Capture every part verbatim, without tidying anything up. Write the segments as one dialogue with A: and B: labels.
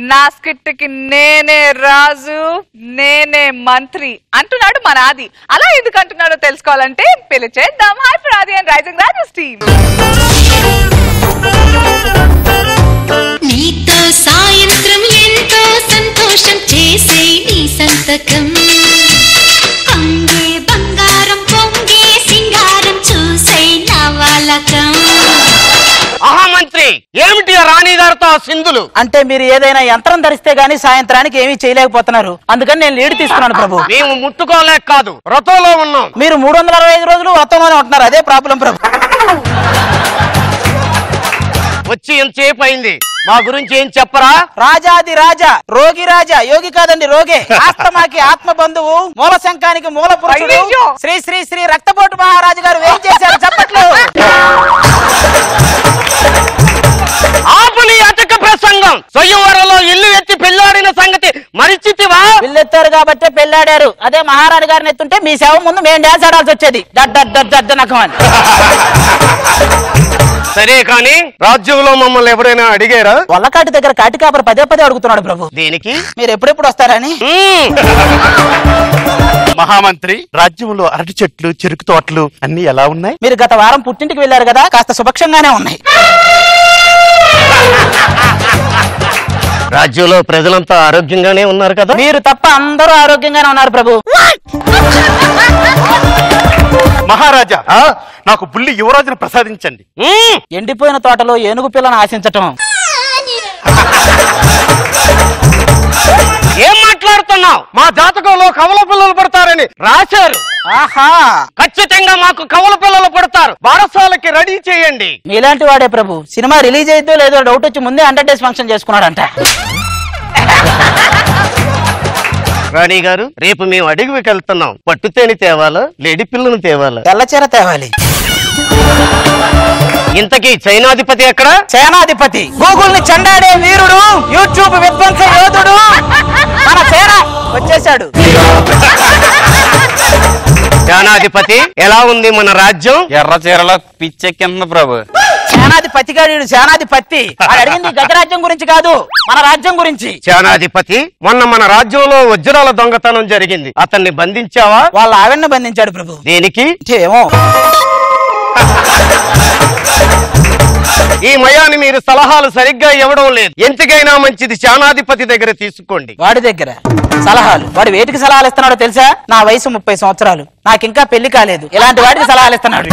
A: నా స్కిట్ కి నేనే రాజు నేనే మంత్రి అంటున్నాడు మన ఆది. అలా ఎందుకు అంటున్నాడో తెలుసుకోవాలంటే పిలిచేద్దాం hyper Aadi and rising Rajus team.
B: నీతో సాయంత్రం ఎంతో సంతోషం చేసే నీ సంతకం అంగే బంగారం పొంగే సింగారం చూసే నవలకం.
C: మహామంత్రి ఏమిటి రాణి గారితో సింధులు?
D: అంటే మీరు ఏదైనా యంత్రం ధరిస్తే గానీ సాయంత్రానికి ఏమీ చేయలేకపోతున్నారు, అందుకని నేను లీడ్ తీసుకున్నాను ప్రభు.
C: మేము ముట్టుకోలేక కాదు, వ్రతంలో ఉన్నాం.
D: మీరు మూడు వందల అరవై ఐదు రోజులు వ్రతంలోనే ఉంటున్నారు, అదే ప్రాబ్లం ప్రభు.
C: వచ్చి ఎంతసేపు అయింది, మా గురించి ఏం చెప్పరా?
D: రాజాది రాజా, రోగి రాజా, యోగి కాదండి రోగే, ఆస్తమాకి ఆత్మ బంధువు, మూల శంఖానికి మూల పురుషుడు, శ్రీ శ్రీ శ్రీ రక్తపోటు మహారాజు గారు ఏం చేశారు చెప్పట్లు?
C: ఆపుని అటక ప్రసంగం. స్వయంవరంలో ఇల్లు ఎత్తి పెళ్లాడిన సంగతి మరిచితివా?
D: పిల్లెత్తారు కాబట్టే పెళ్లాడారు, అదే మహారాణి గారిని ఎత్తుంటే మీ సేవ ముందు మేము డాన్స్ ఆడాల్సి వచ్చేది. దడ్డనకమని.
C: సరే కానీ రాజ్యంలో మమ్మల్ని ఎవరైనా అడిగారా?
D: వల్లకాటి దగ్గర కాటి కాపరి పదే పదే అడుగుతున్నాడు ప్రభు.
C: దేనికి?
D: మీరు ఎప్పుడెప్పుడు వస్తారని.
E: మహామంత్రి, రాజ్యంలో అరటి చెట్లు చెరుకు తోటలు అన్ని ఎలా ఉన్నాయి?
D: మీరు గత వారం పుట్టింటికి వెళ్ళారు కదా, కాస్త సుభక్షంగానే ఉన్నాయి.
C: రాజ్యంలో ప్రజలంతా ఆరోగ్యంగానే ఉన్నారు కదా?
D: మీరు తప్ప అందరూ ఆరోగ్యంగానే ఉన్నారు ప్రభు.
E: మహారాజా, నాకు బుల్లి యువరాజును ప్రసాదించండి.
D: ఎండిపోయిన తోటలో ఏనుగు పిల్లను ఆశించటం.
C: ఏం మాట్లాడుతున్నావు? మా జాతకంలో కవల పిల్లలు పడతారని రాశారు.
D: ఆహా,
C: ఖచ్చితంగా మాకు కవల పిల్లలు పడతారు, బారసాలకి రెడీ చేయండి.
D: మీలాంటి వాడే ప్రభు. సినిమా రిలీజ్ అయిద్దో లేదో డౌట్ వచ్చి ముందే హండ్రెడ్ డేస్ ఫంక్షన్ చేసుకున్నాడంట.
C: రాణి గారు, రేపు మేము అడవికి వెళ్తున్నాం. పట్టుతేని తేవాలా, లేడి పిల్లను తేవాలా?
D: తెల్లచీర తేవాలి.
C: ఇంతకీ చైనాధిపతి ఎక్కడ?
D: సేనాధిపతి, గూగుల్ ని చెండాడే వీరుడు, యూట్యూబ్ విధ్వంస యోధుడు మన సేన వచ్చేశాడు.
C: సేనాధిపతి, ఎలా ఉంది మన రాజ్యం?
E: ఎర్ర చీరలో పిచ్చెక్కింది ప్రభు.
D: సేనాధిపతి గారు సేనాధిపతి అడిగింది గజరాజ్యం గురించి కాదు, మన రాజ్యం గురించి.
C: సేనాధిపతి, మొన్న మన రాజ్యంలో వజ్రాల దొంగతనం జరిగింది, అతన్ని బంధించావా?
D: వాళ్ళ ఆవిడని బంధించాడు ప్రభు.
C: దేనికి?
D: ఏమో.
C: ఈ మయాన్ని మీరు సలహాలు సరిగ్గా ఇవ్వడం లేదు. ఎంతకైనా మంచిది సేనాధిపతి దగ్గర తీసుకోండి.
D: వాడి దగ్గర సలహాలు? వాడు వేటికి సలహాలు ఇస్తున్నాడో తెలుసా? నా వయసు ముప్పై సంవత్సరాలు, నాకు ఇంకా పెళ్లి కాలేదు, ఇలాంటి వాటికి సలహాలు ఇస్తున్నాడు.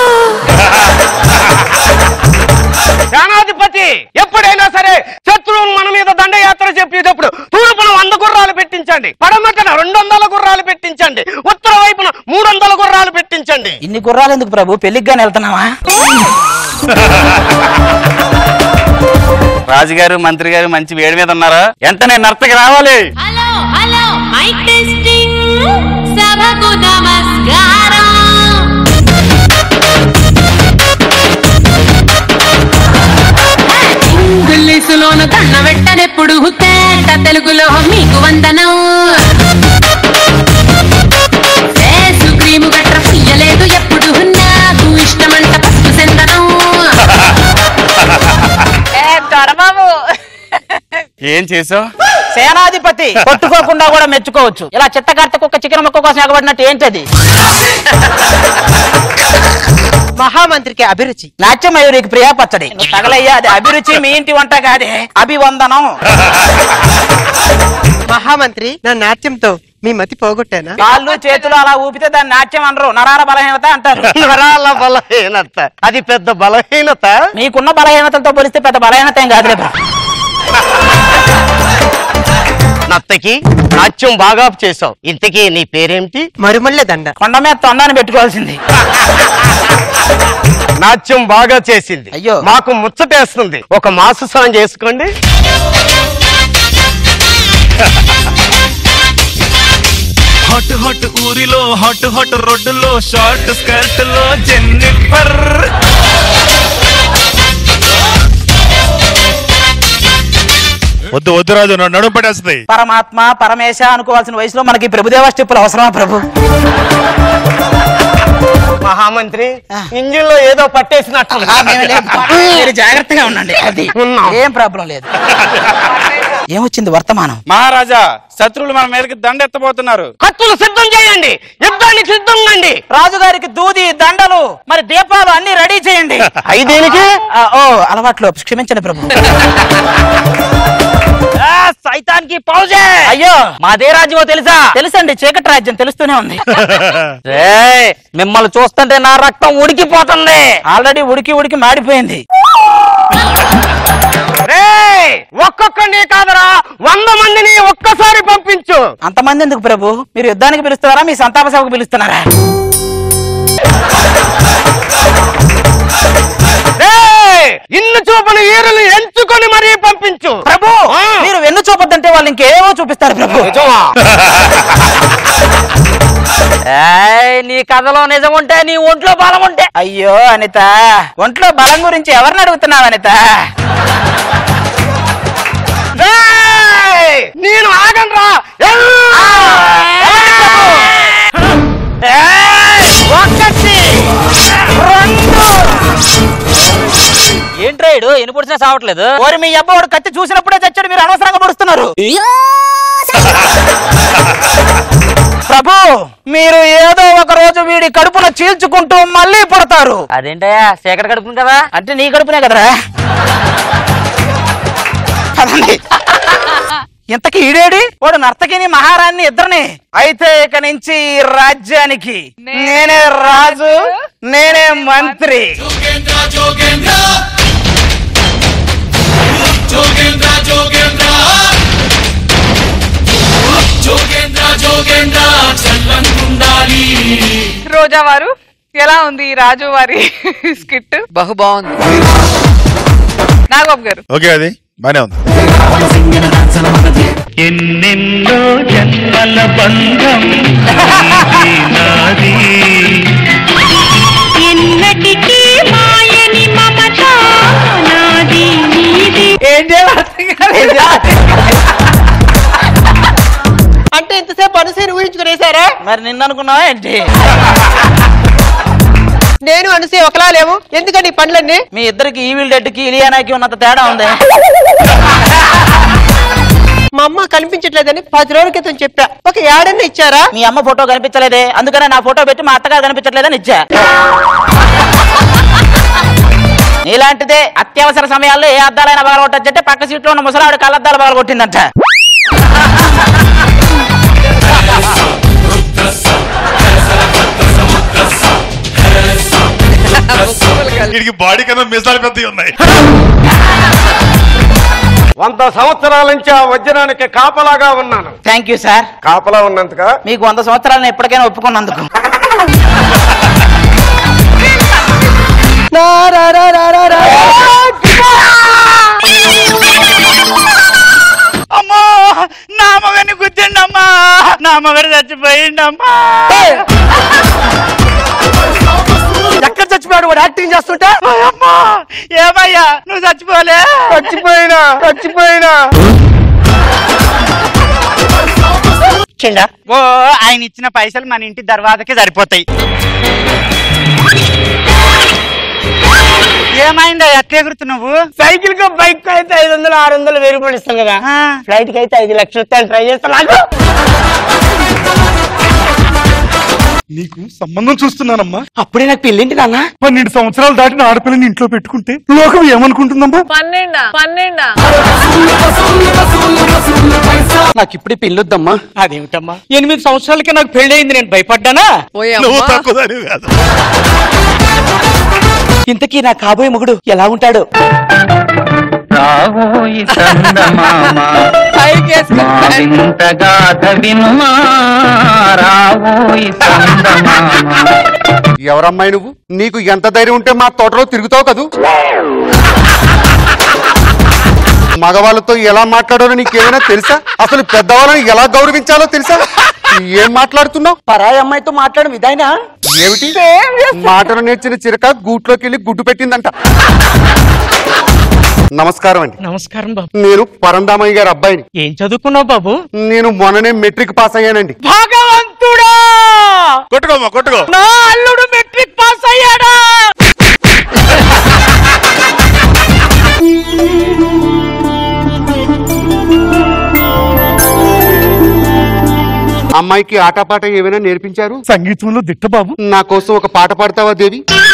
C: సేనాధిపతి, ఎప్పుడైనా సరే శత్రువులు మన మీద దండయాత్ర చెప్పేటప్పుడు తూర్పున వంద గుర్రాలు పెట్టించండి, పడమటన రెండు వందల గుర్రాలు పెట్టించండి, ఉత్తర వైపున మూడు వందల గుర్రాలు పెట్టించండి.
D: ఇన్ని గుర్రాలు ఎందుకు ప్రభు? పెళ్లిగ్గానే వెళ్తున్నావా?
E: రాజుగారు, మంత్రి గారు మంచి వేడి మీద ఉన్నారా? వెంటనే నర్తకి రావాలి.
B: హలో హలో మైక్ టెస్టింగ్, సభకు నమస్కారం. ఇంగ్లీషులోను కన్న వెట్టనెప్పుడు తేట తెలుగులో మీకు వందనం. ఫేసు క్రీము గట్ర పుయ్యలేదు ఎప్పుడు, నాకు ఇష్టమంట పసుపు సెందనం.
E: ఏం చేసావు?
D: సేనాధిపతి కొట్టుకోకుండా కూడా మెచ్చుకోవచ్చు. ఇలా చిత్తకర్త కుక్క చికెన్ ముక్క కోసం ఎగబడినట్టు ఏంటది?
F: మహామంత్రికి అభిరుచి.
D: నాట్యమయూరికి ప్రియా పచ్చడి. తగలయ్యా, అది అభిరుచి మీ ఇంటి వంట కాదే, అభివందనం.
F: మహామంత్రి, నా నాట్యంతో మీ మతి పోగొట్టానా?
D: కాళ్ళు చేతులు అలా ఊపితే దాన్ని నాట్యం అనరు, నరాల బలహీనత అంటారు.
C: నరాల బలహీనత? అది పెద్ద బలహీనత?
D: మీకున్న బలహీనతలతో పోలిస్తే పెద్ద బలహీనత ఏం కాదు.
C: నత్తకి నాట్యం బాగా చేసావు. ఇంతకీ నీ పేరేమిటి?
F: మరుమల్లె దండ.
D: కొండ మీద తొండాన్ని పెట్టుకోవాల్సింది.
C: నాట్యం బాగా చేసింది.
D: అయ్యో,
C: మాకు ముచ్చటేస్తుంది. ఒక మాసు సాంగ్ చేసుకోండి.
G: హాట్ హాట్ ఊరిలో హాట్ హాట్ రోడ్డులో షార్ట్ స్కర్ట్ లో జెన్నిఫర్. వద్దు వద్దు రాజు, నడుము పడేస్తుంది.
D: పరమాత్మ పరమేశ అనుకోవాల్సిన వయసులో మనకి ప్రభుదేవ స్టెప్పులు అవసరమా ప్రభు?
C: మహామంత్రి, ఇంజిన్ లో ఏదో పట్టేసినట్టు.
D: జాగ్రత్తగా ఉండండి, అది ఏం ప్రాబ్లం లేదు. ఏమొచ్చింది వర్తమానం?
C: మహారాజా, శత్రువులు మన మీదకి దండెత్తబోతున్నారు. కత్తులు సిద్ధం చేయండి, యుద్ధానికి సిద్ధంగా.
D: రాజుగారికి దూది, దండలు, మరి దీపాలు అన్ని రెడీ చేయండి.
C: ఐదేనికి
D: ఓ అలవాట్లు క్షమించండి ప్రభు. సైతానికి పౌజే. అయ్యో మాదే రాజ్యమో తెలుసా? తెలుసండి, చీకటి రాజ్యం తెలుస్తూనే ఉంది. మిమ్మల్ని చూస్తుంటే నా రక్తం ఉడికిపోతుంది. ఆల్రెడీ ఉడికి ఉడికి మాడిపోయింది.
C: ఒక్కొక్కడిని కాదరా, వంద మందిని ఒక్కసారి పంపించు.
D: అంతమంది ఎందుకు ప్రభు? మీరు యుద్ధానికి పిలుస్తున్నారా, మీ సంతాప సభకు పిలుస్తున్నారా?
C: ఇన్ను చూపని ఈరులు ఎంచుకొని మరీ పంపించు
D: ప్రభు. మీరు వెన్ను చూపొద్దంటే వాళ్ళు ఇంకేమో చూపిస్తారు ప్రభు. నీ కథలో నిజం ఉంటే, నీ ఒంట్లో బలం ఉంటే. అయ్యో అనిత, ఒంట్లో బలం గురించి ఎవరిని అడుగుతున్నావు అనిత?
C: నేను ఆగండ్రా.
D: ఒకటి రెండు. ఏంట్రాయుడు ఎన్ని పొడిచినా సావట్లేదు? ఓరి మీ అబ్బోడు కత్తి చూసినప్పుడే చచ్చాడు, మీరు అనవసరంగా పొడుస్తున్నారు. ప్రభు, మీరు ఏదో ఒక రోజు వీడి కడుపున చీల్చుకుంటూ మళ్ళీ పుడతారు. అదేంటయ్యా, చీకటి కడుపును కదా? అంటే నీ కడుపునే కదరా. ఇంతకి ఈడేడి? వాడు నర్తకిని మహారాణి ఇద్దరిని. అయితే ఇక నుంచి రాజ్యానికి నేనే రాజు, నేనే మంత్రి.
A: రోజా వారు, ఎలా ఉంది రాజు వారి స్కిట్?
H: బహు బాగుంది.
A: నాగబాబు గారు
I: ఓకే, అది బానే ఉంది.
G: ఎన్నెన్నో జన్మల బంధం నాది,
B: ఎన్నటికీ మాయని మమత నాది నీది.
D: ఏం చేయాలి?
F: అంటే ఇంతసేపు అనుసరి ఊహించుకునేసారా?
D: మరి నిన్న అనుకున్నావా ఏంటి?
F: నేను అనుసే ఒకలా లేవు. ఎందుకని పనులన్నీ?
D: మీ ఇద్దరికి ఈవిల్ డెడ్ కి ఇలియానాకి ఉన్నంత తేడా ఉంది.
F: మా అమ్మ కనిపించట్లేదని పది రోజుల క్రితం చెప్పా. ఒక ఏడన్నా ఇచ్చారా?
D: మీ అమ్మ ఫోటో కనిపించలేదే, అందుకనే నా ఫోటో పెట్టి మా అత్తగారు కనిపించట్లేదని ఇచ్చా. ఇలాంటిదే అత్యవసర సమయాల్లో ఏ అద్దాలైనా పగలగొట్టచ్చంటే పక్క సీట్లో ఉన్న ముసలావిడ కళ్ళద్దాలు పగలగొట్టిందంట.
I: వీడికి బాడీ కన్నా మిసాలు పెద్దవి ఉన్నాయి.
C: వంద సంవత్సరాల నుంచి ఆ వజ్రానికి కాపలాగా ఉన్నాను.
D: Thank you sir.
C: కాపలా ఉన్నందుక
D: మీకు వంద సంవత్సరాలను ఎప్పటికైనా ఒప్పుకున్నందుకు.
C: అమ్మా, నా మగని గుర్తుండి అమ్మా, నా మగని చచ్చిపోయిండమ్మా. ఎక్కడ చచ్చిపోయాడు? వాడు యాక్టింగ్ చేస్తుంటే. అమ్మా, ఏమయ్యా నువ్వు చచ్చిపోలే? చచ్చిపోయినా చచ్చిపోయినా ఓ ఆయన ఇచ్చిన పైసలు మన ఇంటి దర్వాజకి సరిపోతాయి. ఏమైందా ఎట్లా ఎగురుతు నువ్వు? సైకిల్ కు బైక్ అయితే ఐదు వందలు ఆరు వందలు వెయ్యి రూపాయలు ఇస్తాం కదా, ఫ్లైట్ కి అయితే ఐదు లక్షలు ట్రై చేస్తాను.
I: నీకు సంబంధం చూస్తున్నానమ్మా.
C: అప్పుడే నాకు పెళ్ళింటి నాన్న.
I: పన్నెండు సంవత్సరాలు దాటిన ఆడపిల్లని ఇంట్లో పెట్టుకుంటే లోకం ఏమనుకుంటుందమ్మా?
A: పన్నెండా పన్నెండా
C: నాకు ఇప్పుడే పెళ్ళొద్దమ్మా. అదేమిటమ్మా, ఎనిమిది సంవత్సరాలకి నాకు పెళ్లి అయింది, నేను భయపడ్డానా?
I: నువ్వు తక్కువదానివి కాదు.
C: ఇంతకీ నా కాబోయే మొగుడు ఎలా ఉంటాడు?
G: రావోయి చందమామ వింతగాథ వినుమా, రావోయి చందమామ.
E: ఎవరమ్మాయి నువ్వు? నీకు ఎంత ధైర్యం ఉంటే మా తోటలో తిరుగుతావు కదూ? మగవాళ్ళతో ఎలా మాట్లాడాలో నీకేమైనా తెలుసా? అసలు పెద్దవాళ్ళని ఎలా గౌరవించాలో తెలుసా? ఏం మాట్లాడుతున్నావు?
C: పరాయి అమ్మాయితో మాట్లాడడం ఇదైనా
E: ఏమిటి? మాటలు నేర్చిన చిరక గూట్లోకి వెళ్ళి గుడ్డు పెట్టిందంట. నమస్కారం అండి.
C: నమస్కారం బాబు.
E: నేను పరందామయ్య గారి అబ్బాయిని.
C: ఏం చదువుకున్నావు బాబు?
E: నేను మొన్ననే మెట్రిక్ పాస్ అయ్యానండి.
C: భగవంతుడా,
I: కొట్టుకోమ్మా కొట్టుకో.
C: నా అల్లుడు మెట్రిక్ పాస్ అయ్యాడా?
E: అమ్మాయికి ఆటపాట ఏమైనా నేర్పించారు?
I: సంగీతంలో దిట్ట బాబు.
E: నా కోసం ఒక పాట పాడతావా దేవి?